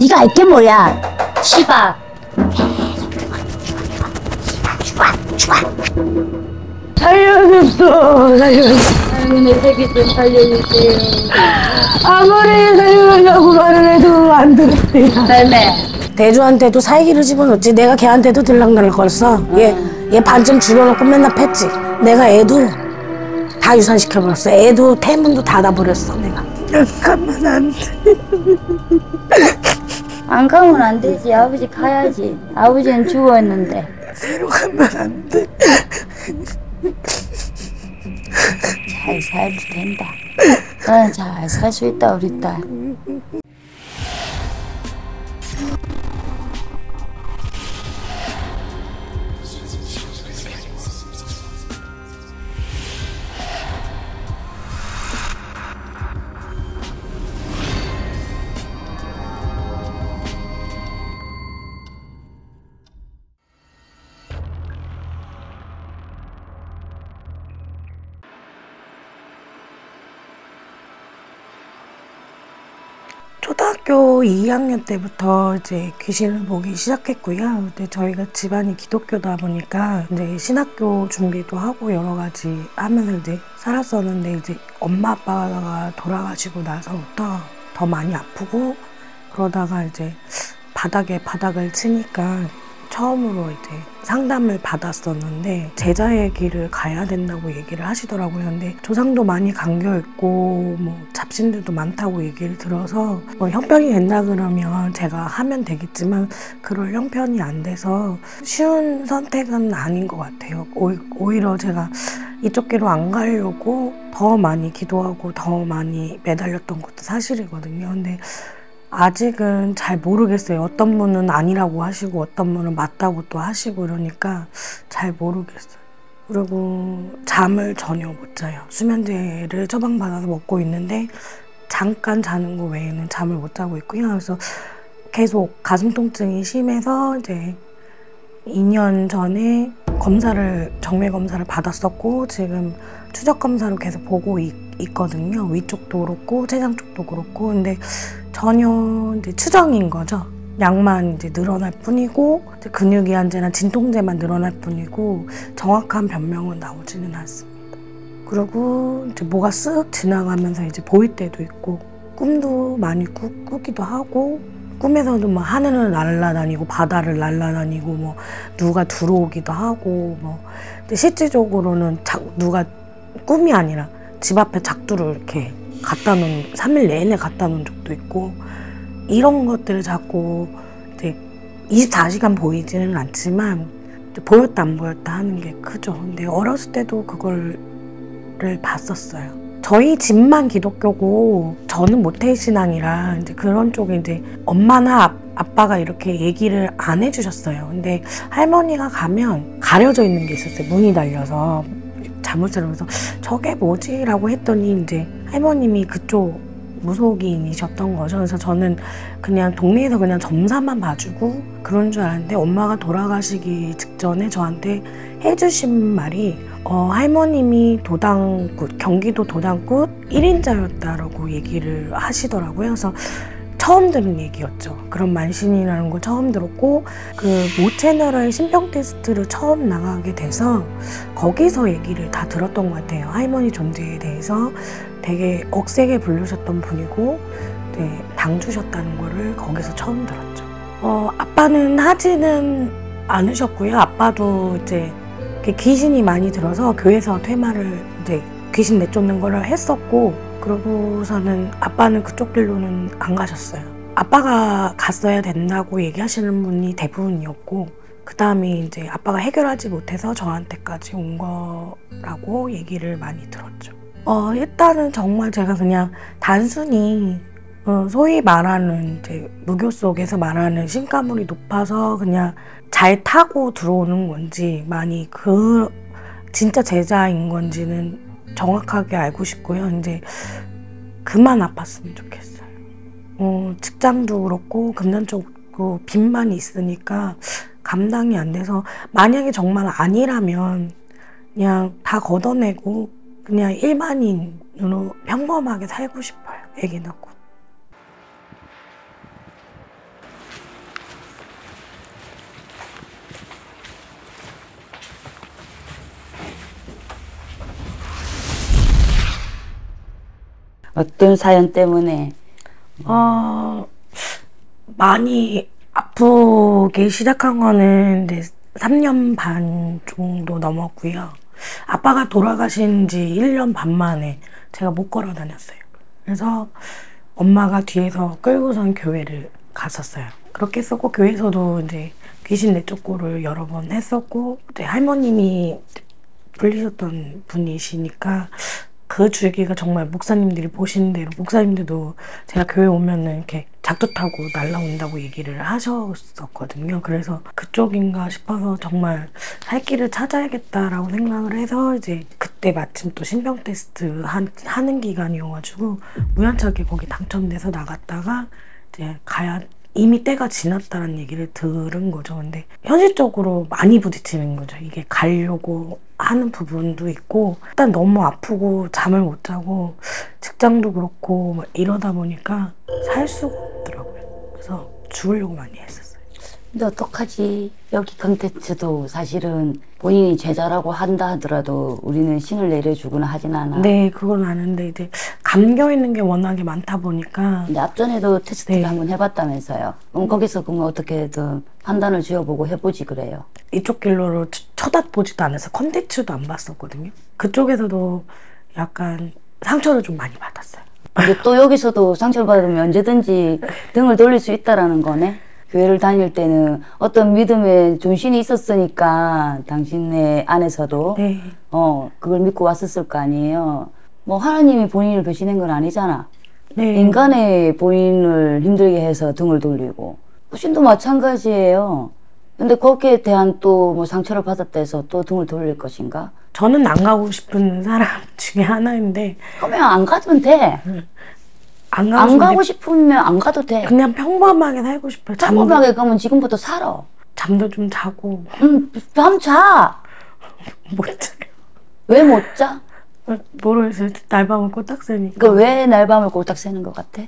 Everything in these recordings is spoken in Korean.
네가 알게 뭐야? 시바. 살려줬어. 내 새끼 좀 살려주세요. 아무리 살려주려고 말을 해도 안 들었대요. 네네. 대주한테도 살기를 집어넣지. 내가 걔한테도 들락날락 걸었어. 얘 반쯤 죽여놓고 맨날 팼지. 내가 애도 다 유산시켜버렸어. 애도 태문도 닫아버렸어 내가. 가면 안 돼. 안 가면 안 되지. 아버지 가야지. 아버지는 죽었는데. 새로 가면 안 돼. 잘 살도 된다. 너는 잘 살 수 있다 우리 딸. 초등학교 2학년 때부터 이제 귀신을 보기 시작했고요. 근데 저희가 집안이 기독교다 보니까 이제 신학교 준비도 하고 여러 가지 하면서 이제 살았었는데, 이제 엄마 아빠가 돌아가시고 나서부터 더 많이 아프고, 그러다가 이제 바닥을 치니까 처음으로 이제 상담을 받았었는데 제자의 길을 가야 된다고 얘기를 하시더라고요. 근데 조상도 많이 감겨있고 뭐 잡신들도 많다고 얘기를 들어서 뭐 형편이 된다 그러면 제가 하면 되겠지만 그럴 형편이 안 돼서 쉬운 선택은 아닌 것 같아요. 오히려 제가 이쪽 길로 안 가려고 더 많이 기도하고 더 많이 매달렸던 것도 사실이거든요. 근데 아직은 잘 모르겠어요. 어떤 분은 아니라고 하시고 어떤 분은 맞다고 또 하시고 이러니까 잘 모르겠어요. 그리고 잠을 전혀 못 자요. 수면제를 처방받아서 먹고 있는데 잠깐 자는 거 외에는 잠을 못 자고 있고요. 그래서 계속 가슴 통증이 심해서 이제 2년 전에 정밀 검사를 받았었고, 지금 추적 검사로 계속 보고 있거든요. 위쪽도 그렇고 췌장 쪽도 그렇고. 근데 전혀 이제 추정인 거죠. 양만 이제 늘어날 뿐이고, 이제 근육이완제나 진통제만 늘어날 뿐이고 정확한 변명은 나오지는 않습니다. 그리고 이제 뭐가 쓱 지나가면서 이제 보일 때도 있고, 꿈도 많이 꾸기도 하고, 꿈에서도 뭐 하늘을 날아다니고 바다를 날아다니고 뭐 누가 들어오기도 하고 뭐. 근데 실질적으로는 누가 꿈이 아니라 집 앞에 작두를 이렇게 3일 내내 갖다 놓은 적도 있고, 이런 것들을 자꾸 이제 24시간 보이지는 않지만 보였다 안 보였다 하는 게 크죠. 근데 어렸을 때도 그거를 봤었어요. 저희 집만 기독교고 저는 모태신앙이라 이제 그런 쪽에 이제 엄마나 아빠가 이렇게 얘기를 안 해주셨어요. 근데 할머니가 가면 가려져 있는 게 있었어요. 문이 달려서. 잠옷을 하면서 저게 뭐지? 라고 했더니 이제 할머님이 그쪽 무속인이셨던 거죠. 그래서 저는 그냥 동네에서 그냥 점사만 봐주고 그런 줄 알았는데, 엄마가 돌아가시기 직전에 저한테 해주신 말이 할머님이 경기도 도당굿 1인자였다라고 얘기를 하시더라고요. 그래서 처음 들은 얘기였죠. 그런 만신이라는 걸 처음 들었고, 그 모 채널의 신병 테스트를 처음 나가게 돼서 거기서 얘기를 다 들었던 것 같아요. 할머니 존재에 대해서 되게 억세게 부르셨던 분이고, 네, 당 주셨다는 거를 거기서 처음 들었죠. 아빠는 하지는 않으셨고요. 아빠도 이제 귀신이 많이 들어서 교회에서 퇴마를 이제 귀신 내쫓는 거를 했었고, 그러고서는 아빠는 그쪽 길로는 안 가셨어요. 아빠가 갔어야 된다고 얘기하시는 분이 대부분이었고, 그 다음에 이제 아빠가 해결하지 못해서 저한테까지 온 거라고 얘기를 많이 들었죠. 일단은 정말 제가 그냥 단순히 소위 말하는 이제 무교 속에서 말하는 신가물이 높아서 그냥 잘 타고 들어오는 건지, 많이 진짜 제자인 건지는 정확하게 알고 싶고요. 이제 그만 아팠으면 좋겠어요. 직장도 그렇고 금전적으로 빚만 있으니까 감당이 안 돼서, 만약에 정말 아니라면 그냥 다 걷어내고 그냥 일반인으로 평범하게 살고 싶어요. 애기 낳고. 어떤 사연 때문에? 많이 아프기 시작한 거는 이제 3년 반 정도 넘었고요. 아빠가 돌아가신 지 1년 반 만에 제가 못 걸어 다녔어요. 그래서 엄마가 뒤에서 끌고선 교회를 갔었어요. 그렇게 했었고, 교회에서도 이제 귀신 내쫓고를 여러 번 했었고, 이제 할머님이 불리셨던 분이시니까 그 주기가 정말 목사님들이 보시는 대로, 목사님들도 제가 교회 오면은 이렇게 작두 타고 날라온다고 얘기를 하셨었거든요. 그래서 그쪽인가 싶어서 정말 살 길을 찾아야겠다라고 생각을 해서, 이제 그때 마침 또 신병 테스트 하는 기간이어가지고 우연찮게 거기 당첨돼서 나갔다가 이제 이미 때가 지났다는 얘기를 들은 거죠. 근데 현실적으로 많이 부딪히는 거죠. 이게 가려고 하는 부분도 있고, 일단 너무 아프고 잠을 못 자고 직장도 그렇고 막 이러다 보니까 살 수가 없더라고요. 그래서 죽으려고 많이 했었어요. 근데 어떡하지? 여기 컨텐츠도 사실은 본인이 제자라고 한다 하더라도 우리는 신을 내려주거나 하진 않아. 네, 그건 아는데 이제 감겨 있는 게 워낙에 많다 보니까. 근데 앞전에도 테스트를 네. 한번 해봤다면서요. 그럼 거기서 그러면 어떻게든 판단을 지어보고 해보지 그래요. 이쪽 길로를 쳐다보지도 않아서 컨텐츠도 안 봤었거든요. 그쪽에서도 약간 상처를 좀 많이 받았어요. 근데 또 여기서도 상처를 받으면 언제든지 등을 돌릴 수 있다라는 거네. 교회를 다닐 때는 어떤 믿음의 존신이 있었으니까 당신네 안에서도 네. 그걸 믿고 왔었을 거 아니에요. 뭐 하나님이 본인을 배신한 건 아니잖아. 네. 인간의 본인을 힘들게 해서 등을 돌리고 신도 마찬가지예요. 근데 거기에 대한 또 뭐 상처를 받았다 해서 또 등을 돌릴 것인가? 저는 안 가고 싶은 사람 중에 하나인데. 그러면 안 가도 돼. 안 가고 싶으면 안 가도 돼. 그냥 평범하게 살고 싶어요. 평범하게 가면 지금부터 살아. 잠도 좀 자고. 밤 자. 못 자요. 왜 못 자? 모르겠어요. 날밤을 꼬딱 새니까. 그 왜 날밤을 꼴딱 새는 것 같아?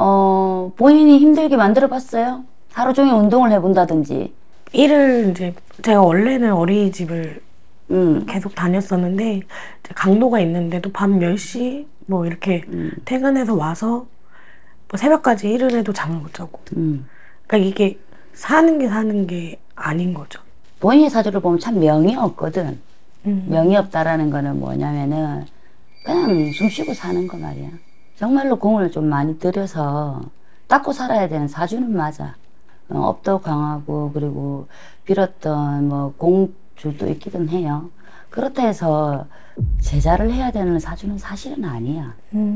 본인이 힘들게 만들어 봤어요? 하루 종일 운동을 해본다든지. 일을 이제 제가 원래는 어린이집을 계속 다녔었는데, 이제 강도가 있는데도 밤 10시 뭐 이렇게 퇴근해서 와서 뭐 새벽까지 일을 해도 잠을 못 자고. 그러니까 이게 사는 게 아닌 거죠. 본인의 사주를 보면 참 명이 없거든. 명이 없다라는 거는 뭐냐면은 그냥 숨 쉬고 사는 거 말이야. 정말로 공을 좀 많이 들여서 닦고 살아야 되는 사주는 맞아. 업도 강하고 그리고 빌었던 뭐 공줄도 있기는 해요. 그렇다 해서 제자를 해야 되는 사주는 사실은 아니야.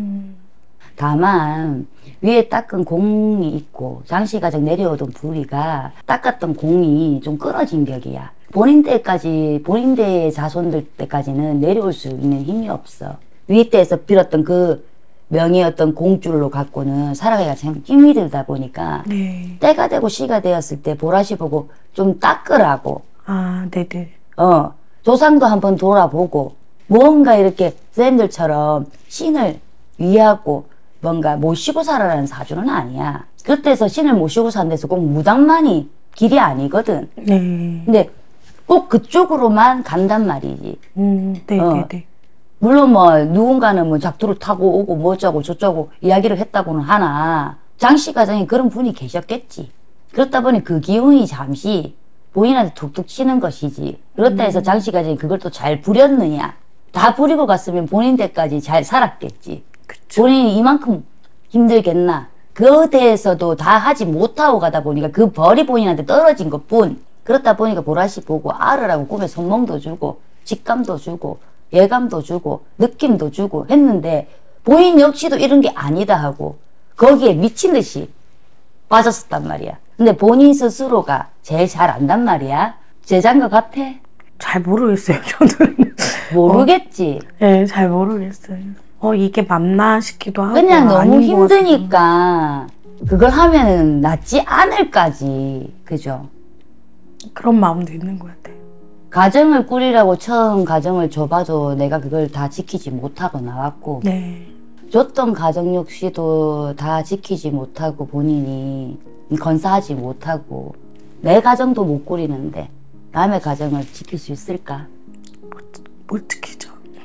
다만 위에 닦은 공이 있고 장시가정 내려오던 부리가 닦았던 공이 좀 끊어진 격이야. 본인 때의 자손들 때까지는 내려올 수 있는 힘이 없어. 위 때에서 빌었던 그 명예였던 공줄로 갖고는 살아가기가 참 힘이 들다 보니까 네. 때가 되고 시가 되었을 때 보라시 보고 좀 닦으라고. 아, 네네. 조상도 한번 돌아보고 뭔가 이렇게 쌤들처럼 신을 위하고 뭔가 모시고 살아라는 사주는 아니야. 그때서 신을 모시고 사는 데서 꼭 무당만이 길이 아니거든. 네. 근데 꼭 그쪽으로만 간단 말이지. 네네네. 물론 뭐 누군가는 뭐 작두를 타고 오고 뭐 어쩌고 저쩌고 이야기를 했다고는 하나 장씨 가정에 그런 분이 계셨겠지. 그렇다 보니 그 기운이 잠시 본인한테 툭툭 치는 것이지. 그렇다 해서 장씨 가정이 그걸 또 잘 부렸느냐. 다 부리고 갔으면 본인 때까지 잘 살았겠지. 그쵸. 본인이 이만큼 힘들겠나. 그에 대해서도 다 하지 못하고 가다 보니까 그 벌이 본인한테 떨어진 것뿐. 그렇다 보니까 보라씨 보고 알으라고 꿈에 손몽도 주고 직감도 주고 예감도 주고 느낌도 주고 했는데 본인 역시도 이런 게 아니다 하고 거기에 미친 듯이 빠졌었단 말이야. 근데 본인 스스로가 제일 잘 안단 말이야. 제자인 것 같아? 잘 모르겠어요, 저는. 모르겠지. 네, 잘 모르겠어요. 이게 맞나 싶기도 하고. 그냥 너무 아닌 것 힘드니까 그걸 하면은 낫지 않을까지. 그죠? 그런 마음도 있는 것 같아요. 가정을 꾸리라고 처음 가정을 줘봐도 내가 그걸 다 지키지 못하고 나왔고 네. 줬던 가정 역시도 다 지키지 못하고 본인이 건사하지 못하고 내 가정도 못 꾸리는데 남의 가정을 지킬 수 있을까? 못 지키죠.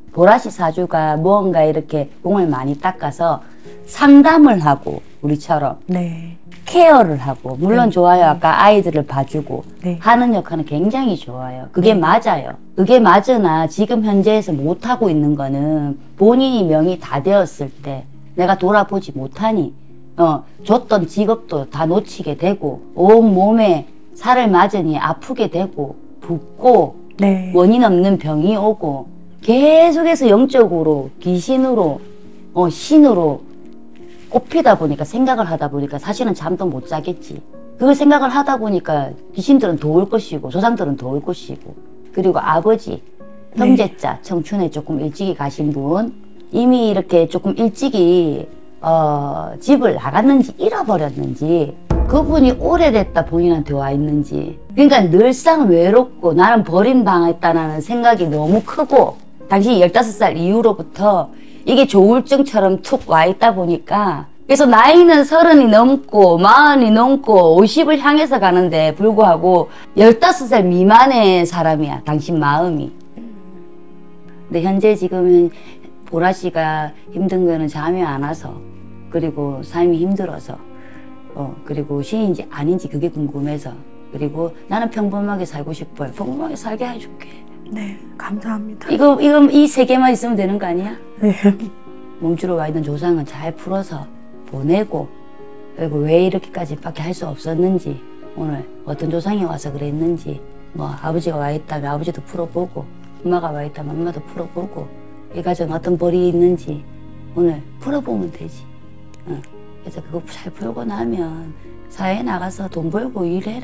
보라씨 사주가 무언가 이렇게 공을 많이 닦아서 상담을 하고 우리처럼 네. 케어를 하고 물론 네. 좋아요. 아까 아이들을 봐주고 네. 하는 역할은 굉장히 좋아요. 그게 맞아요. 그게 맞으나 지금 현재에서 못하고 있는 거는 본인이 명이 다 되었을 때 내가 돌아보지 못하니 줬던 직업도 다 놓치게 되고 온 몸에 살을 맞으니 아프게 되고 붓고 네. 원인 없는 병이 오고 계속해서 영적으로 귀신으로 신으로 꼽히다 보니까 생각을 하다 보니까 사실은 잠도 못 자겠지. 그걸 생각을 하다 보니까 귀신들은 더 올 것이고 조상들은 더 올 것이고 그리고 아버지 형제자 청춘에 조금 일찍이 가신 분 이미 이렇게 조금 일찍이 집을 나갔는지 잃어버렸는지 그분이 오래됐다 본인한테 와 있는지 그러니까 늘상 외롭고 나는 버림당했다는 생각이 너무 크고 당신이 15살 이후로부터 이게 조울증처럼 툭 와 있다 보니까 그래서 나이는 30이 넘고 40이 넘고 50을 향해서 가는데 불구하고 15살 미만의 사람이야 당신 마음이. 근데 현재 지금 보라씨가 힘든 거는 잠이 안 와서 그리고 삶이 힘들어서 그리고 신인지 아닌지 그게 궁금해서 그리고 나는 평범하게 살고 싶어요. 평범하게 살게 해줄게. 네, 감사합니다. 이거 이 세 개만 있으면 되는 거 아니야? 네. 몸주로 와 있는 조상은 잘 풀어서 보내고 그리고 왜 이렇게까지밖에 할 수 없었는지 오늘 어떤 조상이 와서 그랬는지 뭐 아버지가 와 있다면 아버지도 풀어보고 엄마가 와 있다면 엄마도 풀어보고 이 가정 어떤 벌이 있는지 오늘 풀어보면 되지. 그래서 그거 잘 풀고 나면 사회에 나가서 돈 벌고 일해라.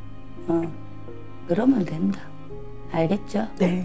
그러면 된다. 알겠죠? 네.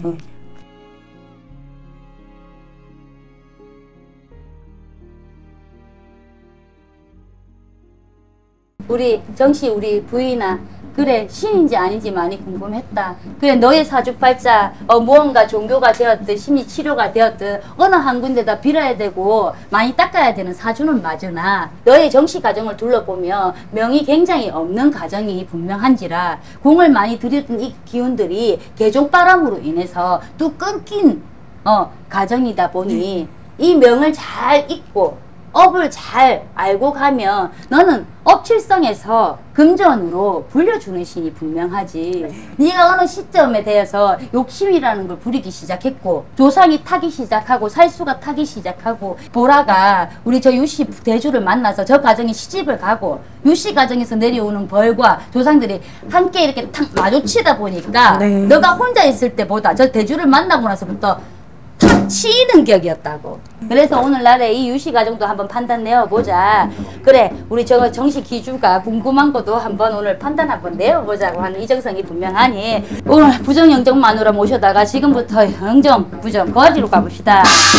우리 정씨 우리 부인아 그래 신인지 아닌지 많이 궁금했다. 그래 너의 사주팔자 무언가 종교가 되었든 심리치료가 되었든 어느 한 군데다 빌어야 되고 많이 닦아야 되는 사주는 맞으나 너의 정씨 가정을 둘러보면 명이 굉장히 없는 가정이 분명한지라 공을 많이 들였던 이 기운들이 개종바람으로 인해서 뚝 끊긴 가정이다 보니 이 명을 잘 잊고 업을 잘 알고 가면 너는 업칠성에서 금전으로 불려주는 신이 분명하지. 네가 어느 시점에 대해서 욕심이라는 걸 부리기 시작했고 조상이 타기 시작하고 살수가 타기 시작하고 보라가 우리 저 유씨 대주를 만나서 저 가정에 시집을 가고 유씨 가정에서 내려오는 벌과 조상들이 함께 이렇게 탁 마주치다 보니까 너가 혼자 있을 때보다 저 대주를 만나고 나서부터 탁 치이는 격이었다고. 그래서 오늘날에 이 유씨 가정도 한번 판단 내어보자. 그래 우리 저 정씨 기주가 궁금한 것도 한번 오늘 판단 한번 내어보자고 하는 이정성이 분명하니 오늘 부정 영정 마누라 모셔다가 지금부터 영정 부정 거지로 가봅시다.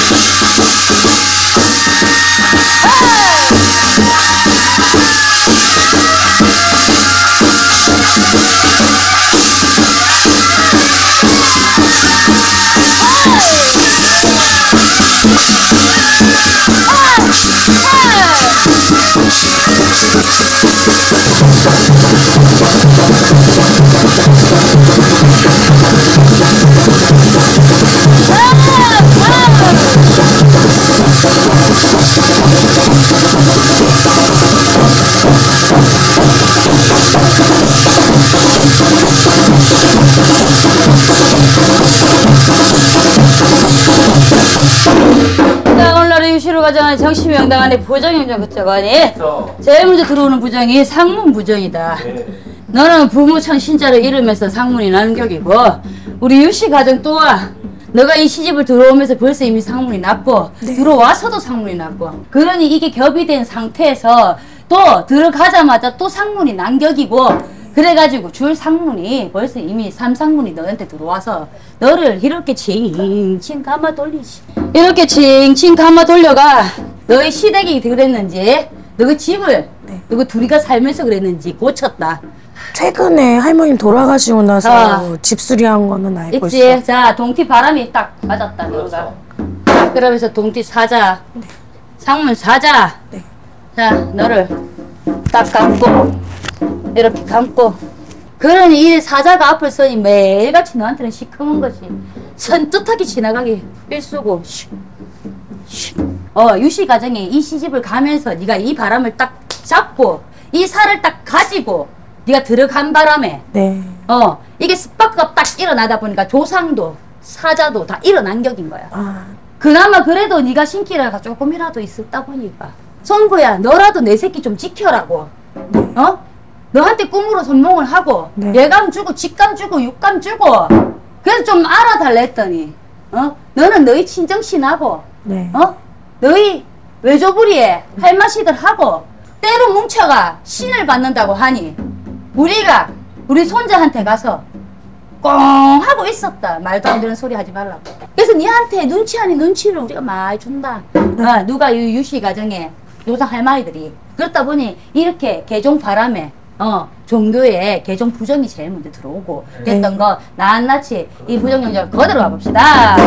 자, 오늘날의 유시로 가정한 정시명당 안에 부정영정 그쪽하니 제일 먼저 들어오는 부정이 상문 부정이다. 너는 부모천 신자를 잃으면서 상문이 난격이고 우리 유씨 가정 또한 너가 이 시집을 들어오면서 벌써 이미 상문이 났고 들어와서도 상문이 났고 그러니 이게 겹이 된 상태에서 또 들어가자마자 또 상문이 난격이고 그래가지고 줄 상문이 벌써 이미 3상문이 너한테 들어와서 너를 이렇게 칭칭 감아 돌리지. 이렇게 칭칭 감아 돌려가 너의 시댁이 그랬는지 너의 집을 너가 둘이가 살면서 그랬는지 고쳤다. 최근에 할머님 돌아가시고 나서 집수리한 거는 알고 있지? 있어. 자, 동티 바람이 딱 맞았다, 너가. 자, 그러면서 동티 사자. 상문 사자. 자, 너를 딱 감고, 이렇게 감고. 그러니 이 사자가 앞을 서니 매일같이 너한테는 시커먼 거지. 선뜻하게 지나가기 일수고. 유씨 가정에 이 시집을 가면서 네가 이 바람을 딱 잡고 이 살을 딱 가지고 네가 들어간 바람에 네. 이게 스파크가 딱 일어나다 보니까 조상도 사자도 다 일어난 격인 거야. 아, 그나마 그래도 네가 신기라가 조금이라도 있었다 보니까 성부야 너라도 내 새끼 좀 지켜라고. 너한테 꿈으로 선몽을 하고 네. 예감 주고 직감 주고 육감 주고 그래서 좀 알아달라 했더니 너는 너희 친정신하고 네. 너희 외조부리에 할마시들 하고 때로 뭉쳐가 신을 받는다고 하니 우리가 우리 손자한테 가서 꽁 하고 있었다. 말도 안 되는 소리 하지 말라고. 그래서 니한테 눈치 아닌 눈치를 우리가 많이 준다. 누가 이 유씨 가정에 요상 할머니들이 그렇다 보니 이렇게 개종 바람에 종교에 개종 부정이 제일 먼저 들어오고 그랬던 거 낱낱이 이 부정 영역을 거들어 가봅시다.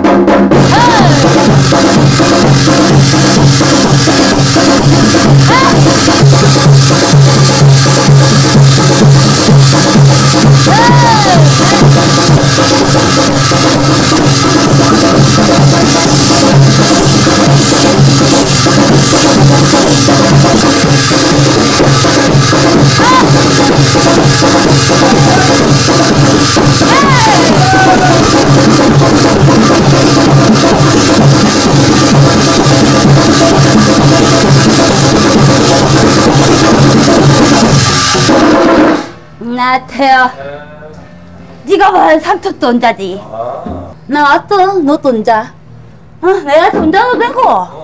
나태요. 네가 봐야 삼촌 돈자지. 나 왔어. 너 돈자. 내가 돈자도 되고.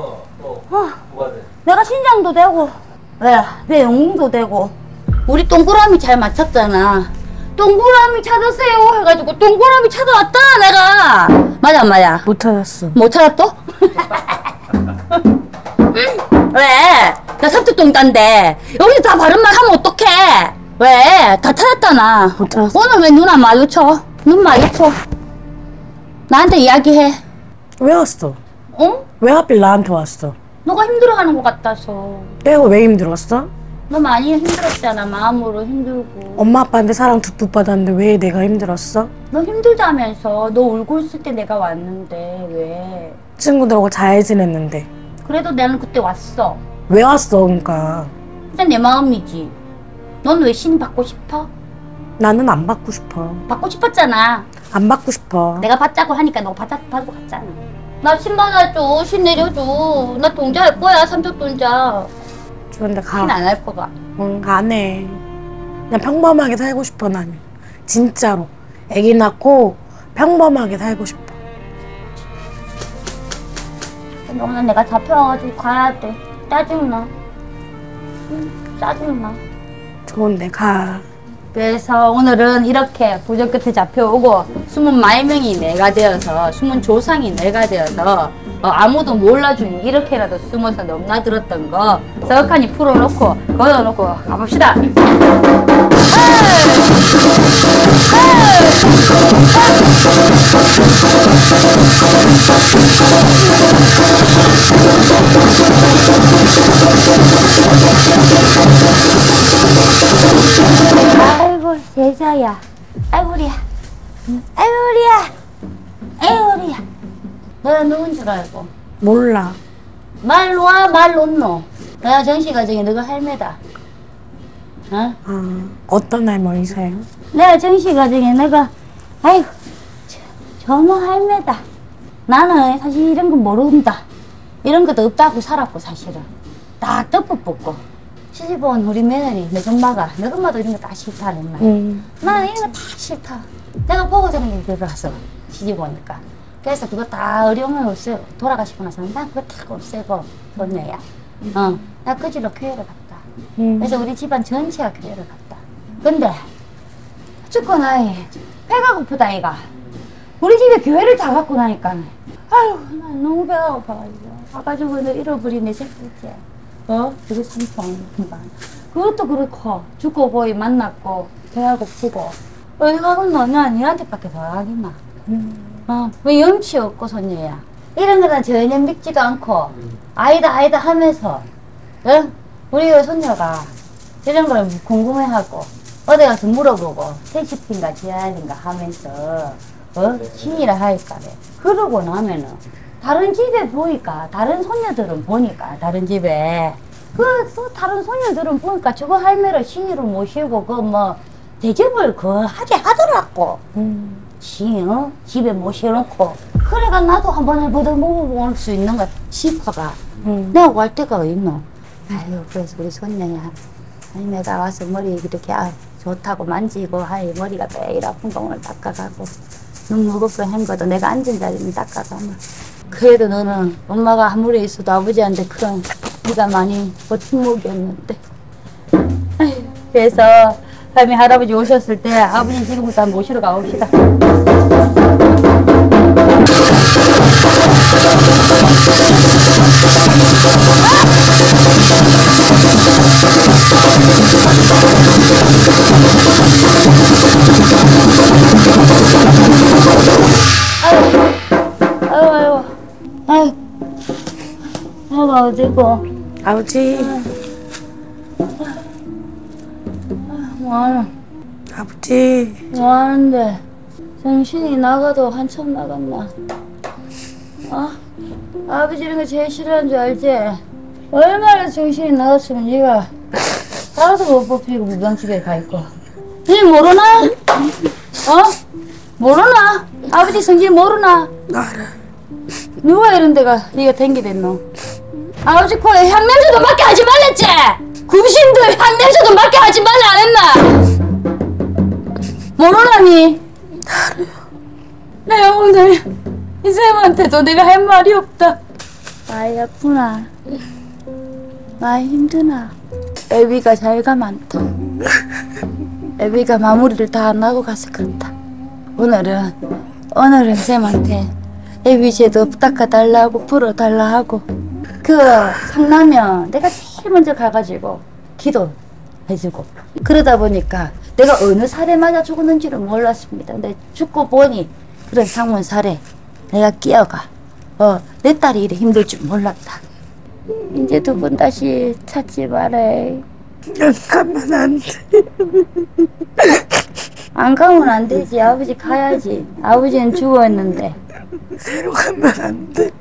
내가 신장도 되고. 내 영웅도 되고. 우리 동그라미 잘 맞췄잖아. 동그라미 찾으세요 해가지고 동그라미 찾아왔다 내가. 맞아 안 맞아? 못 찾았어. 못 찾았어? 왜? 나 삼촌 돈자인데 여기서 다 바른 말 하면 어떡해? 왜? 다 찾았잖아. 못 찾았어. 오늘 왜 눈 안 마주쳐? 눈 마주쳐. 나한테 이야기해. 왜 왔어? 왜 하필 나한테 왔어? 너가 힘들어하는 것 같아서. 내가 왜 힘들었어? 너 많이 힘들었잖아. 마음으로 힘들고. 엄마 아빠한테 사랑 듬뿍 받았는데 왜 내가 힘들었어? 너 힘들다면서. 너 울고 있을 때 내가 왔는데 왜? 친구들하고 잘 지냈는데 그래도 나는 그때 왔어. 왜 왔어? 그러니까 그냥 내 마음이지. 넌 왜 신 받고 싶어? 나는 안 받고 싶어. 받고 싶었잖아. 안 받고 싶어. 내가 받자고 하니까 너 받고 갔잖아. 나 신 받아줘. 신 내려줘. 나 동자 할 거야. 삼촌 동자. 좋은데 가. 신 안 할 거가. 응, 안 해. 그냥 평범하게 살고 싶어 나는. 진짜로. 애기 낳고 평범하게 살고 싶어. 근데 오늘 내가 잡혀가지고 가야 돼. 짜증나. 짜증나. 좋은데 가. 그래서 오늘은 이렇게 부적 끝에 잡혀오고 숨은 말명이 내가 되어서 숨은 조상이 내가 되어서 아무도 몰라주니 이렇게라도 숨어서 넘나들었던 거 썩하니 풀어놓고 걷어놓고 가봅시다. 아이고 제자야. 아이고리야. 아이고리야. 아이고리야. 너가 누군 줄 알고? 몰라. 말로 와, 말 놓노. 내가 정시 가정에 너가 할매다. 어? 어떤 할머니세요? 내가 정시 가정에 너가 아이고 저모 할매다. 나는 사실 이런 거 모른다. 이런 것도 없다고 살았고 사실은. 다 덮어붙고. 시집온 우리 며느리 내 엄마가 내 엄마도 이런 거 다 싫다 내 말. 나는 이런 거 다 싫다. 내가 보고 저런 게 들어갔어 시집 오니까. 그래서 그거 다 어려움을 없애고 돌아가시고 나서 난 그거 다 없애고 손녀야. 나 그 집로 교회를 갔다. 그래서 우리 집안 전체가 교회를 갔다. 근데 죽고 나이 배가 고프다 아이가. 우리 집에 교회를 다 갖고 나니까 아유 난 너무 배가 고파가지고 가가지고 너 잃어버린 내 새끼지. 저기 삼성 금방 그것도 그렇고 죽고 보이 만났고 배가 고프고 어디 가겠노? 나 니한테밖에 더 가겠나? 왜 염치 없고 손녀야. 이런 거는 전혀 믿지도 않고 아니다 하면서 우리 손녀가 이런 걸 궁금해하고 어디 가서 물어보고 택시핀가 지하인가 하면서 신이라 할까. 그러고 나면은 다른 집에 보니까 다른 손녀들은 보니까 다른 집에 또 다른 손녀들은 보니까 저거 할매를 신이로 모시고 그 뭐 대접을 하게 하더라고. 집에 모셔놓고 그래가 나도 한 번에 먹어볼 수 있는 거 싶어가. 내가 갈 데가 있노. 아유 그래서 우리 손녀야 할매가 와서 머리 이렇게 좋다고 만지고 머리가 매일 아픈 거 오늘 닦아가고 눈 무겁고 헹궈도 내가 앉은 자리는 닦아가면 그래도 너는 엄마가 아무리 있어도 아버지한테 그런 네가 많이 버팀목이었는데 그래서 할머니 할아버지 오셨을 때 아버지 지금부터 한번 모시러 가봅시다. 아이고 어디고? 아버지. 뭐하노? 아버지. 뭐하는데? 정신이 나가도 한참 나갔나? 아버지 이런 거 제일 싫어하는 줄 알지? 얼마나 정신이 나갔으면 네가 살아서 못 뽑히고 무당집에 가 있고. 니 모르나? 모르나? 아버지 성질 모르나? 알아. 누가 이런 데가 네가 댕기댔노? 아버지 코에 향냄새도 맡게 하지 말랬지? 굽신도 향냄새도 맡게 하지 말라 안 했나? 모르나니? 내가 오늘 이 쌤한테도 내가 할 말이 없다. 많이 아프나? 많이 힘드나? 애비가 자유가 많다. 애비가 마무리를 다 안 하고 가서 그렇다. 오늘은 쌤한테 애비 제도 닦아달라고 풀어달라 하고 그 상나면 내가 제일 먼저 가가지고 기도해주고 그러다 보니까 내가 어느 살에 맞아 죽었는지를 몰랐습니다. 근데 죽고 보니 그런 상문 살에 내가 끼어가 내 딸이 이래 힘들 줄 몰랐다. 이제 두 번 다시 찾지 말아요. 안 가면 안 돼. 안 가면 안 되지. 아버지 가야지. 아버지는 죽었는데. 새로 가면 안 돼.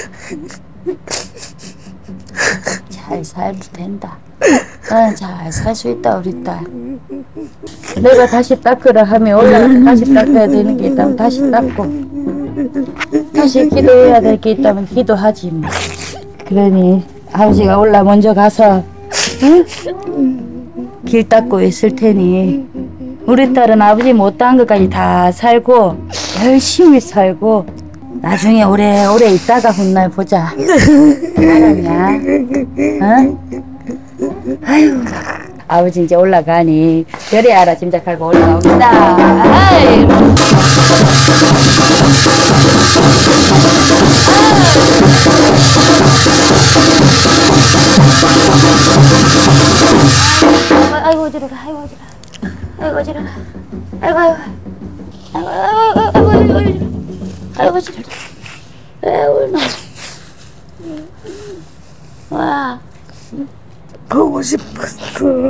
잘 살도 된다. 나는 잘 살 수 있다 우리 딸. 내가 다시 닦으라 하면 올라가서 다시 닦아야 되는 게 있다면 다시 닦고 다시 기도해야 될 게 있다면 기도하지 뭐. 그러니 아버지가 올라 먼저 가서 길 닦고 있을 테니 우리 딸은 아버지 못한 것까지 다 살고 열심히 살고 나중에 오래오래 있다가 훗날 보자. 알았냐? 아유, 아버지 이제 올라가니 별이 알아 짐작하고 올라옵니다. 아이고. 아이고 어지러라. 아이고 어지러라. 아이고 어지러라. 아이고 아이고 어지러라. 왜 울나? 와. 보고 싶었어.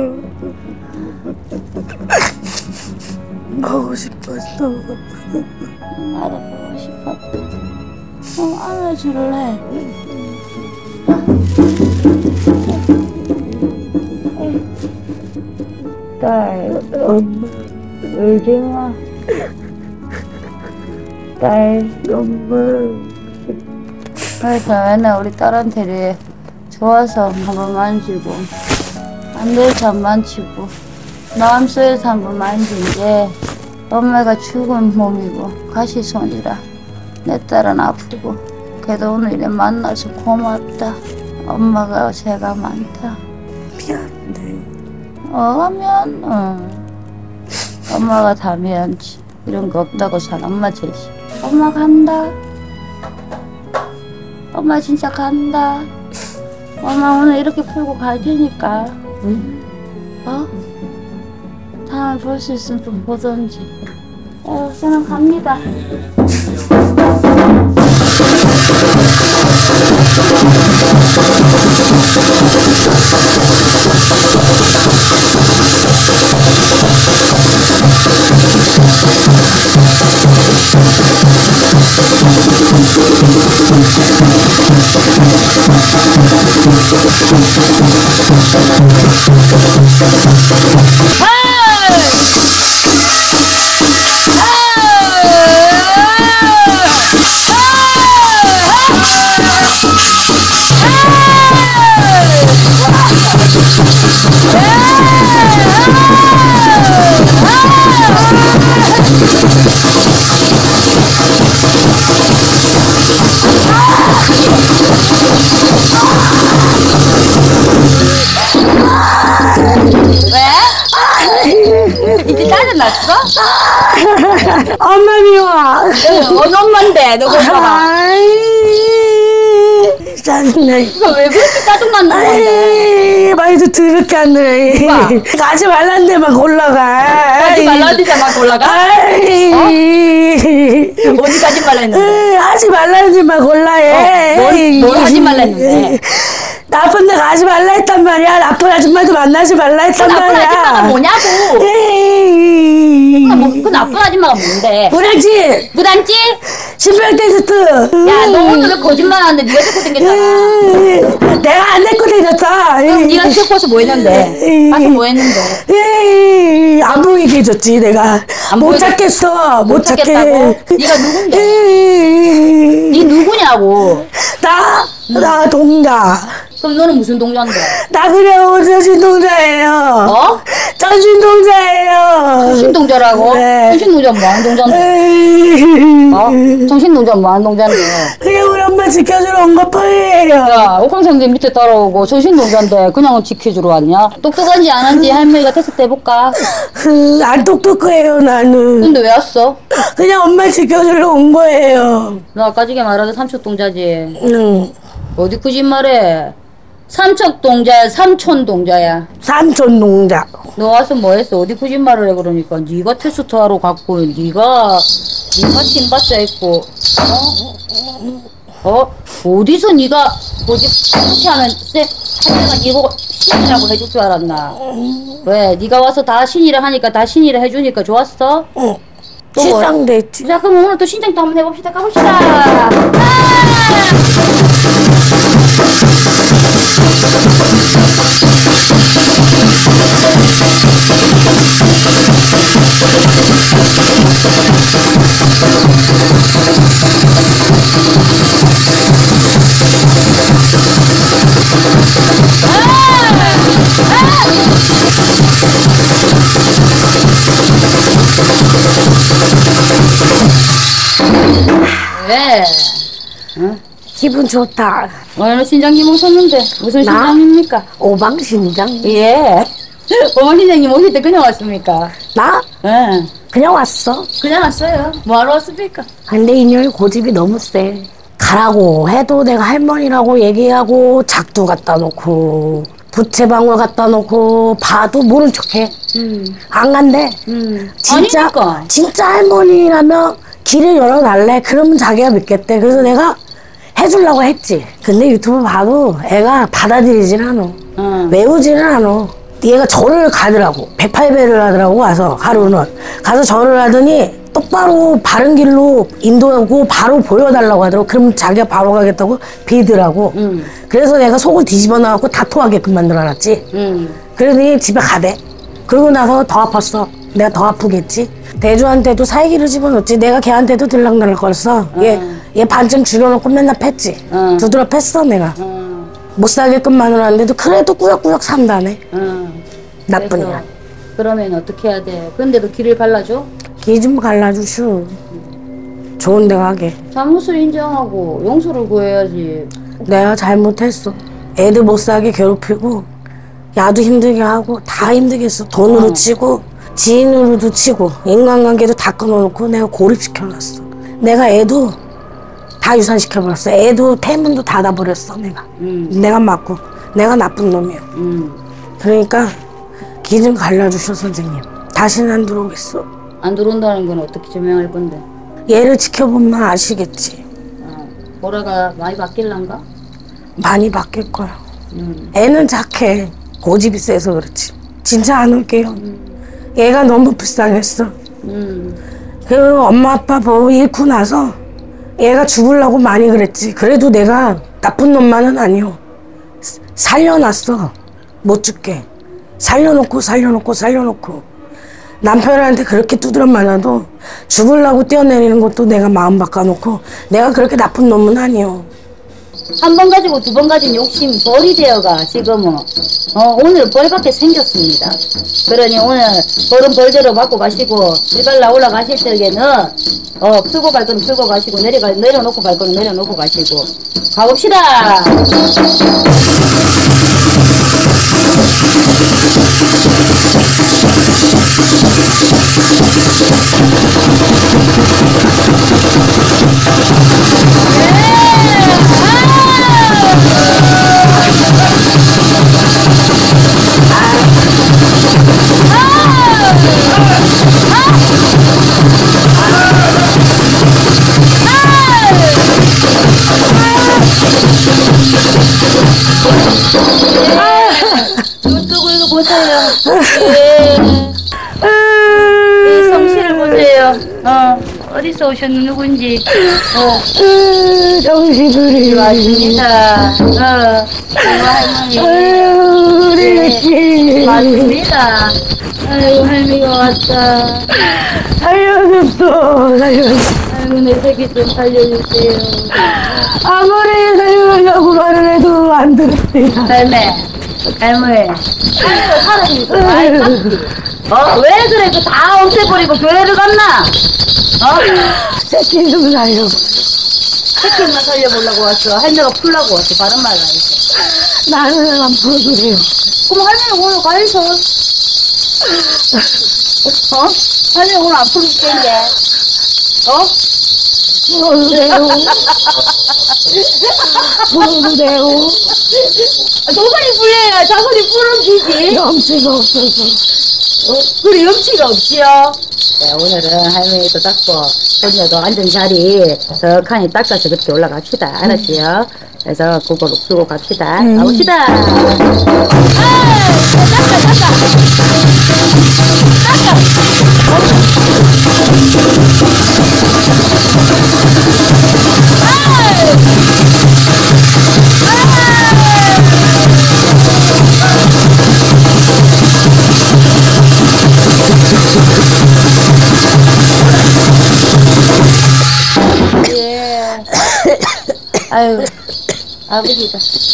보고 싶었어. 나도 보고 싶었다. 안아줄래? 딸, 엄마. 울지 마. 딸, 엄마. 그래서 맨날 우리 딸한테 이래 좋아서 한번 만지고 안 돼서 안 만지고 마음속에서 한번 만진 게 엄마가 죽은 몸이고 가시손이라 내 딸은 아프고 그래도 오늘 이래 만나서 고맙다. 엄마가 죄가 많다. 미안해. 미안. 엄마가 다 미안지. 이런 거 없다고 산 엄마 죄지. 엄마 간다. 엄마 진짜 간다. 엄마 오늘 이렇게 풀고 갈 테니까. 다음에 볼 수 있으면 좀 보던지. 저는 갑니다. 이제 짜증났어? 엄마 미워. 어느 엄마인데 너 엄마가 짜증나. 왜 그렇게 짜증났는 건데? 말도 더럽게 안 들어. 누가? 가지 말란 데만 올라가. 하지 말라는 데만 올라가? 어디 가지 말라 했는데? 하지 말라는 데만 골라해. 뭘 하지 말라 했는데? 나쁜 데 가지 말라 했단 말이야. 나쁜 아줌마도 만나지 말라 했단 그 나쁜 말이야. 아줌마가 뭐냐고? 그 나쁜 아줌마가 뭔데? 무당지! 무단지? 신병 테스트! 야, 너 오늘 거짓말하는데 네가 데리고 댕겼잖아. 내가 안 데리고 댕겼다. 그럼 네가 데리고서 뭐 했는데? 가서 뭐 했는데? 안 보이게 해줬지 내가. 못 찾겠어. 못 찾게. 찾겠다고? 네가 누군데? 네 누구냐고? 나 동자. 그럼 너는 무슨 동자인데? 나 그냥 전신동자예요. 어? 전신동자예요. 정신동자라고? 네. 정신동자 뭐하는 동자인데? 어? 정신동자 뭐하는 동자인데? 그냥 우리 엄마 지켜주러 온 것뿐이에요. 야, 옥황상제 밑에 따라오고 정신동자인데 그냥 지켜주러 왔냐? 똑똑한지 안 한지 할머니가 테스트 해볼까? 안 똑똑해요 나는. 근데 왜 왔어? 그냥 엄마 지켜주러 온 거예요. 너 아까 전에 말하던 삼촌동자지? 응. 어디 거짓말해? 삼척동자야, 삼촌동자야. 삼촌동자. 너 와서 뭐 했어? 어디 거짓말을 해 그러니까 네가 테스트 하러 갔고 네가 팀받자 했고 어디서 네가 그렇게 하면 내가 이거 신이라고 해줄 줄 알았나? 왜? 네가 와서 다 신이라 하니까 다 신이라 해주니까 좋았어? 응. 또 뭐? 신장됐지. 자, 그럼 오늘 또 신장 또 한번 해봅시다. 가봅시다. 왜? 응? 기분 좋다. 오늘 신장님 오셨는데 무슨 나? 신장입니까? 오방신장. 예. 어머 신장님 오실 때 그냥 왔습니까? 나? 예. 그냥 왔어. 그냥 왔어요. 뭐하러 왔습니까? 근데 이년이 고집이 너무 세. 가라고 해도 내가 할머니라고 얘기하고 작두 갖다 놓고 부채방울 갖다 놓고 봐도 모른 척해. 안 간대. 진짜 아니니까. 진짜 할머니라면 길을 열어달래. 그러면 자기가 믿겠대. 그래서 내가 해주려고 했지. 근데 유튜브 봐도 애가 받아들이질 않아. 외우지는 않아. 얘가 절을 가더라고. 108배를 하더라고. 와서 하루는 가서 절을 하더니 똑바로 바른 길로 인도하고 바로 보여달라고 하더라고. 그럼 자기가 바로 가겠다고 비더라고. 그래서 내가 속을 뒤집어 놔갖고 다 토하게끔 만들어놨지. 그러더니 집에 가대. 그러고 나서 더 아팠어. 내가 더 아프겠지. 대주한테도 살기를 집어넣지. 내가 걔한테도 들락날락 걸었어. 얘 반쯤 죽여놓고 맨날 팼지. 두드러 팼어 내가. 못 살게끔 만들었는데도 그래도 꾸역꾸역 산다네. 나쁜 년. 그러면 어떻게 해야 돼? 근데도 길을 발라줘? 기 좀 갈라주슈. 좋은 데 가게. 잘못을 인정하고 용서를 구해야지. 내가 잘못했어. 애들 못 살게 괴롭히고 야도 힘들게 하고 다 힘들게 했어. 돈으로 치고 지인으로도 치고 인간관계도 다 끊어놓고 내가 고립시켜놨어. 내가 애도 다 유산시켜버렸어. 애도 태문도 닫아버렸어 내가. 내가 맞고 내가 나쁜 놈이야. 그러니까 기 좀 갈라주셔 선생님. 다시는 안 들어오겠어. 안 들어온다는 건 어떻게 증명할 건데? 얘를 지켜보면 아시겠지. 보라가 많이 바뀔란가? 많이 바뀔 거야. 애는 착해. 고집이 세서 그렇지. 진짜 안 올게요. 얘가 너무 불쌍했어. 그 엄마 아빠 보고 잃고 나서 얘가 죽으려고 많이 그랬지. 그래도 내가 나쁜 놈만은 아니오. 살려놨어. 못 죽게. 살려놓고 남편한테 그렇게 두드려 맞아도 죽으려고 뛰어내리는 것도 내가 마음 바꿔놓고 내가 그렇게 나쁜 놈은 아니요. 한 번 가지고 두 번 가진 욕심 벌이 되어가 지금은 오늘 벌밖에 생겼습니다. 그러니 오늘 벌은 벌대로 받고 가시고 일갈라 올라가실 때에는 풀고 갈 거는 풀고 가시고 내려놓고 갈 거는 내려놓고 가시고 가봅시다. 눈뜨고 이거 보세요. 이 성씨를 보세요. 어디서 오셨는 누군지. 정신을 맞습니다. 할머니. 우리 맞습니다. 아이고 할머니가 왔다. 살려줬어. 아이고 내 새끼 좀 살려주세요. 아무리 살려주려고 말을 해도 안 들었대. 할머니 살아있으니까 많이 탔지. 왜 그래? 그 다 없애버리고 교회를 갔나? 새끼 좀 살려. 새끼만 살려보려고 왔어. 할머니가 풀라고 왔어. 바른 말 하니까. 나는 안 풀어주래요. 그럼 할머니 오늘 가야죠. 할머니 오늘 안 풀을 텐데. 풀어주래요. 풀어주래요. 도선이 풀려야 자손이 풀어지지. 염치가 없어서. 그래 염치가 없지요. 네, 오늘은 할머니도 닦고 손녀도 앉은 자리 석하니 닦아서 그렇게 올라갑시다. 알았지요? 그래서 그거로 풀고 갑시다. 가봅시다. 아유, 아버지다.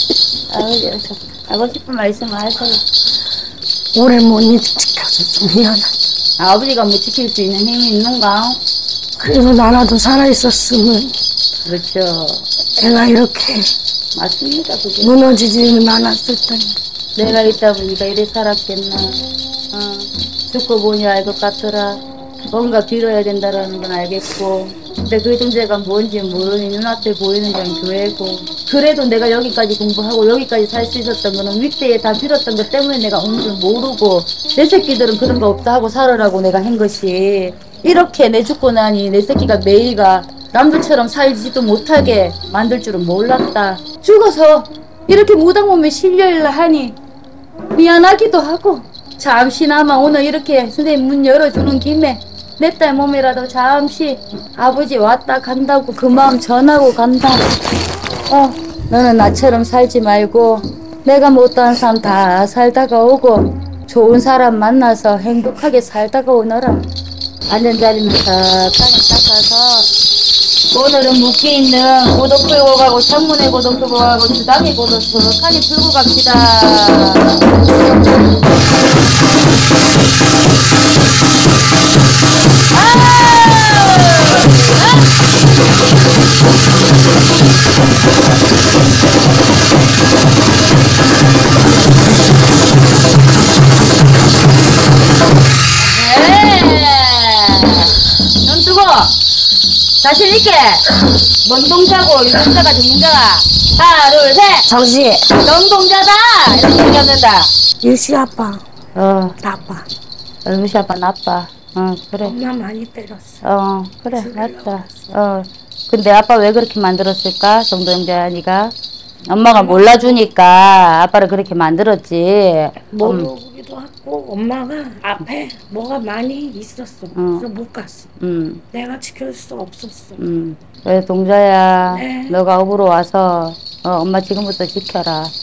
아버지 싶은 말씀 하세요. 오래 못 지켜줘서 미안하다. 아버지가 뭐 지킬 수 있는 힘이 있는가? 그래도 나라도 살아있었으면 그렇죠. 애가 이렇게 맞습니다, 그게. 무너지지는 않았을 텐데. 내가 있다 보니까 이래 살았겠나. 죽고 보니 알 것 같더라. 뭔가 빌어야 된다라는 건 알겠고. 근데 그 존재가 뭔지 모르니 눈앞에 보이는 건 교회고. 그래도 내가 여기까지 공부하고 여기까지 살 수 있었던 거는 윗대에 다 빌었던 것 때문에 내가 온 줄 모르고 내 새끼들은 그런 거 없다 하고 살아라고 내가 한 것이 이렇게 내 죽고 나니 내 새끼가 매이가 남들처럼 살지도 못하게 만들 줄은 몰랐다. 죽어서 이렇게 무당 몸에 실려일라 하니 미안하기도 하고 잠시나마 오늘 이렇게 선생님 문 열어주는 김에 내 딸 몸이라도 잠시 아버지 왔다 간다고 그 마음 전하고 간다. 너는 나처럼 살지 말고 내가 못다한 사람 다 살다가 오고 좋은 사람 만나서 행복하게 살다가 오너라. 앉은 자리는 탁하니 닦아서 오늘은 묶여있는 고도 풀고 가고 창문에 고도 풀고 가고 주당에 고도 탁하니 풀고 갑시다. 눈 뜨고 자신 있게 먼동자고 유동자가 정동자가 하나 둘 셋 정시 정동자다 이렇게 얘기합니다. 유시 아빠 나빠. 유시 아빠 나빠. 그래. 엄마 많이 때렸어. 그래 맞다. 근데 아빠 왜 그렇게 만들었을까? 정동자니가 엄마가 몰라주니까 아빠를 그렇게 만들었지. 모르기도 하고 엄마가 앞에 뭐가 많이 있었어. 그래서 못 갔어. 내가 지킬 수 없었어. 그래 동자야. 네. 너가 업으로 와서 엄마 지금부터 지켜라.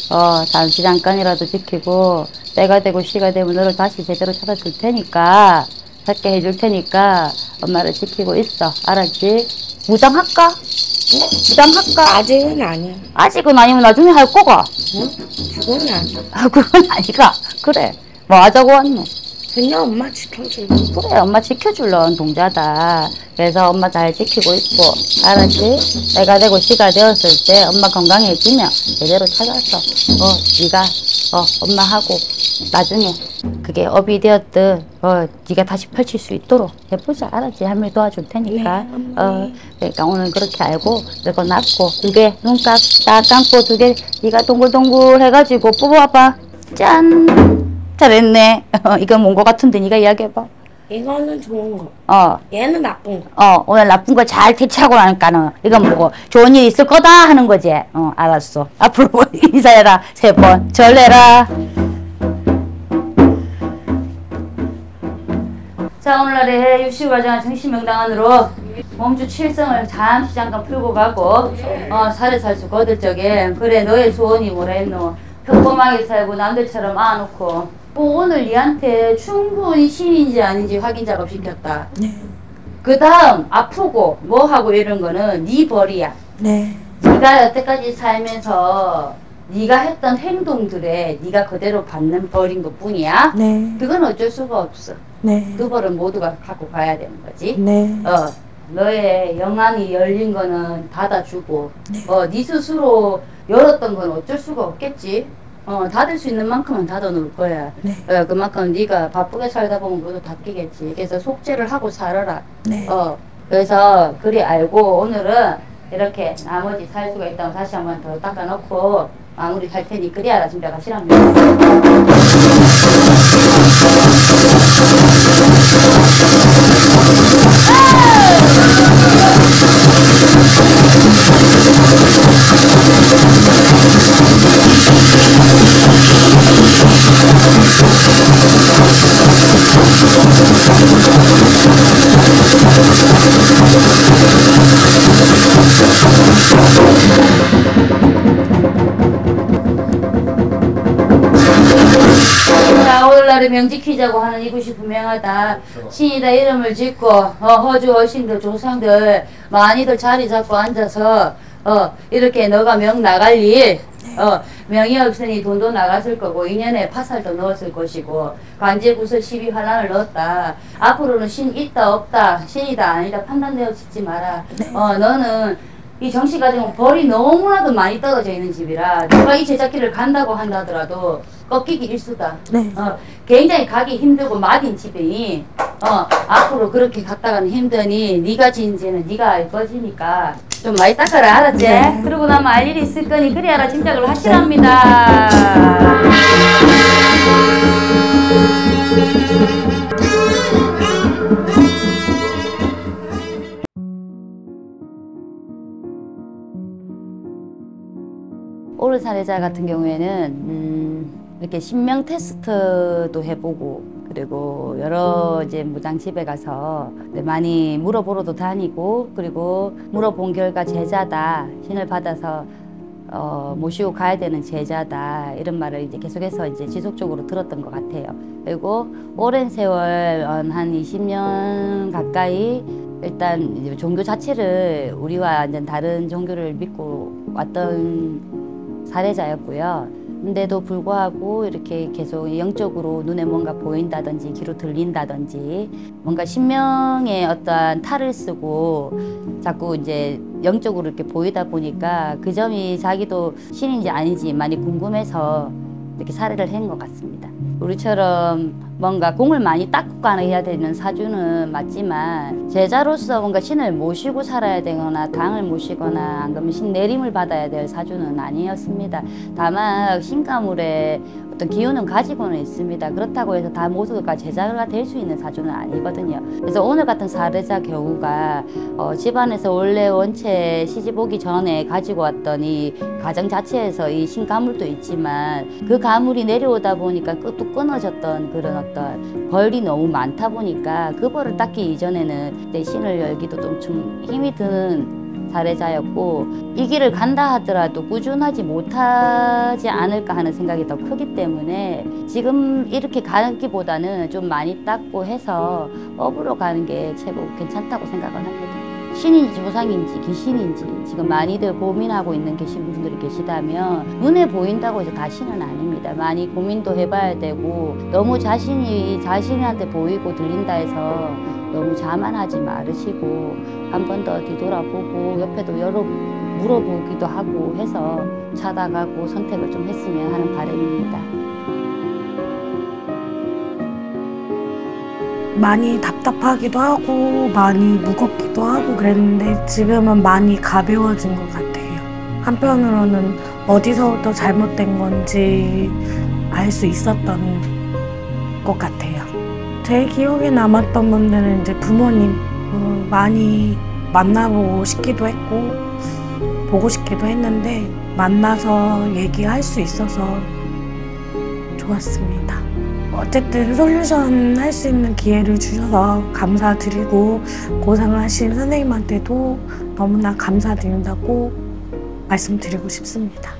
잠시 잠깐이라도 지키고 때가 되고 시가 되면 너를 다시 제대로 찾아줄 테니까 찾게 해줄 테니까 엄마를 지키고 있어. 알았지? 무장할까? 무장할까? 아직은 아니야. 아직은 아니면 나중에 할 거가. 응? 그건 아니야. 그건 아니가. 그래. 뭐 하자고 왔노? 그냥 엄마 지켜줘. 그래, 엄마 지켜줄런 동자다. 그래서 엄마 잘 지키고 있고, 알았지? 때가 되고 시가 되었을 때 엄마 건강해지면 제대로 찾아서 네가 엄마하고 나중에 그게 업이 되었든 네가 다시 펼칠 수 있도록 해보자. 알았지? 할머니 도와줄 테니까. 네, 그러니까 오늘 그렇게 알고 이거 놨고 눈 딱 감고 2개 네가 동글동글 해가지고 뽑아봐. 짠. 잘했네. 이건 뭔 거 같은데 네가 이야기해봐. 이거는 좋은 거. 얘는 나쁜 거. 오늘 나쁜 거 잘 대처하고 나니까는 이건 뭐고 좋은 일 있을 거다 하는 거지. 알았어. 앞으로 인사해라. 3번. 절내라. 자, 오늘날의 유시과정한 정신명당안으로 몸주 7성을 잠깐 풀고 가고 살에살수 거들 적에 그래 너의 소원이 뭐라 했노. 평범하게 살고 남들처럼 안놓고 오늘 니한테 충분히 신인지 아닌지 확인 작업 시켰다. 네. 그 다음 아프고 뭐하고 이런 거는 네 벌이야. 네. 네가 여태까지 살면서 네가 했던 행동들에 네가 그대로 받는 벌인 것 뿐이야. 네. 그건 어쩔 수가 없어. 네. 그 벌은 모두가 갖고 가야 되는 거지. 네. 너의 영안이 열린 거는 닫아주고 네. 네 스스로 열었던 건 어쩔 수가 없겠지. 닫을 수 있는 만큼은 닫아 놓을 거야. 네. 그만큼 네가 바쁘게 살다 보면 그것도 닫히겠지. 그래서 속죄를 하고 살아라. 네. 그래서 그리 알고 오늘은 이렇게 나머지 살 수가 있다고 다시 한번 더 닦아놓고 마무리 할 테니 그리 알아. 지금 내가 싫합니다. 자, 오늘날을 명지키자고 하는 이곳이 분명하다. 신이다 이름을 짓고 허주 어신들 조상들 많이들 자리 잡고 앉아서 이렇게 너가 명 나갈 일 명이 없으니 돈도 나갔을 거고 인연에 파살도 넣었을 것이고 관제구설 12환란을 넣었다. 앞으로는 신 있다 없다 신이다 아니다 판단되어 짓지 마라. 너는 이 정시가정은 벌이 너무나도 많이 떨어져 있는 집이라 누가 이 제작길을 간다고 한다 하더라도 꺾이기 일수다. 네. 굉장히 가기 힘들고 마딘 집이니 앞으로 그렇게 갔다가는 힘드니 네가 지은 죄는 네가 알 것이니까 좀 많이 닦아라. 알았지? 네. 그러고 나면 알 일이 있을 거니 그리 알아 짐작을 하시랍니다. 오른 사례자 같은 경우에는 이렇게 신명 테스트도 해보고 그리고 여러 이제 무당집에 가서 많이 물어보러도 다니고 그리고 물어본 결과 제자다 신을 받아서 모시고 가야 되는 제자다 이런 말을 이제 계속해서 이제 지속적으로 들었던 것 같아요. 그리고 오랜 세월 한 20년 가까이 일단 이제 종교 자체를 우리와 완전 다른 종교를 믿고 왔던 사례자였고요. 근데도 불구하고 이렇게 계속 영적으로 눈에 뭔가 보인다든지 귀로 들린다든지 뭔가 신명의 어떠한 탈을 쓰고 자꾸 이제 영적으로 이렇게 보이다 보니까 그 점이 자기도 신인지 아닌지 많이 궁금해서 이렇게 사례를 한 것 같습니다. 우리처럼 뭔가 공을 많이 닦고 가야 되는 사주는 맞지만 제자로서 뭔가 신을 모시고 살아야 되거나 당을 모시거나 안 그러면 신 내림을 받아야 될 사주는 아니었습니다. 다만 신가물에 어떤 기운은 가지고는 있습니다. 그렇다고 해서 다 모두가 제자가 될 수 있는 사주는 아니거든요. 그래서 오늘 같은 사례자 경우가 집안에서 원래 원체 시집 오기 전에 가지고 왔던 이 가정 자체에서 이 신가물도 있지만 그 가물이 내려오다 보니까 또 끊어졌던 그런 어떤 벌이 너무 많다 보니까 그 벌을 닦기 이전에는 내 신을 열기도 좀 힘이 드는 사례자였고 이 길을 간다 하더라도 꾸준하지 못하지 않을까 하는 생각이 더 크기 때문에 지금 이렇게 가기보다는 좀 많이 닦고 해서 업으로 가는 게 최고 괜찮다고 생각을 합니다. 신인지 조상인지 귀신인지 지금 많이들 고민하고 계신 분들이 계시다면 눈에 보인다고 해서 다 신은 아닙니다. 많이 고민도 해봐야 되고 너무 자신한테 보이고 들린다 해서 너무 자만하지 말으시고 한 번 더 뒤돌아보고 옆에도 여러 물어보기도 하고 해서 찾아가고 선택을 좀 했으면 하는 바람입니다. 많이 답답하기도 하고 많이 무겁기도 하고 그랬는데 지금은 많이 가벼워진 것 같아요. 한편으로는 어디서부터 잘못된 건지 알 수 있었던 것 같아요. 제 기억에 남았던 분들은 이제 부모님 많이 만나보고 싶기도 했고 보고 싶기도 했는데 만나서 얘기할 수 있어서 좋았습니다. 어쨌든 솔루션 할 수 있는 기회를 주셔서 감사드리고 고생을 하신 선생님한테도 너무나 감사드린다고 말씀드리고 싶습니다.